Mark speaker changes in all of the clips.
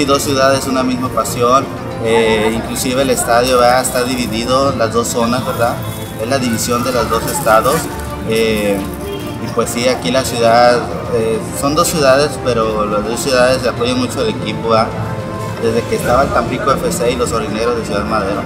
Speaker 1: dos ciudades, una misma pasión. Inclusive el estadio está dividido, las dos zonas, ¿verdad? Es la división de los dos estados. Y pues sí, aquí la ciudad, son dos ciudades, pero las dos ciudades se apoyan mucho al equipo, ¿verdad? Desde que estaba el Tampico FC y los Orineros de Ciudad Madero.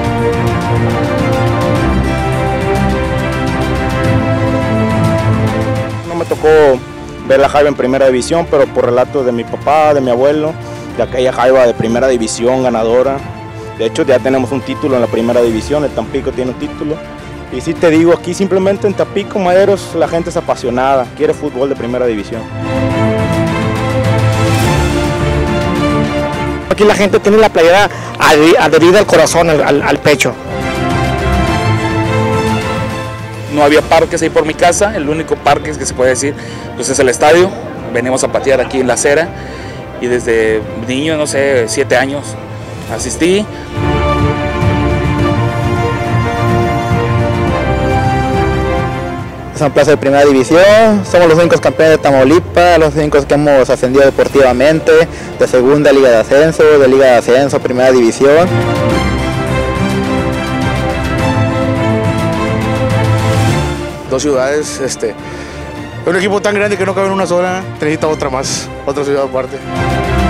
Speaker 2: No me tocó ver la Jaiba en primera división, pero por relatos de mi papá, de mi abuelo, de aquella Jaiba de primera división ganadora. De hecho ya tenemos un título en la primera división, el Tampico tiene un título. Y sí te digo, aquí simplemente en Tampico, Maderos, la gente es apasionada, quiere fútbol de primera división.
Speaker 3: Aquí la gente tiene la playera adherida al corazón, al pecho.
Speaker 4: No había parques ahí por mi casa, el único parque que se puede decir pues es el estadio. Venimos a patear aquí en la acera y desde niño, no sé, 7 años asistí.
Speaker 3: Es una plaza de primera división, somos los únicos campeones de Tamaulipas, los únicos que hemos ascendido deportivamente, de segunda liga de ascenso, primera división.
Speaker 5: Dos ciudades, un equipo tan grande que no cabe en una sola, necesita otra más, otra ciudad aparte.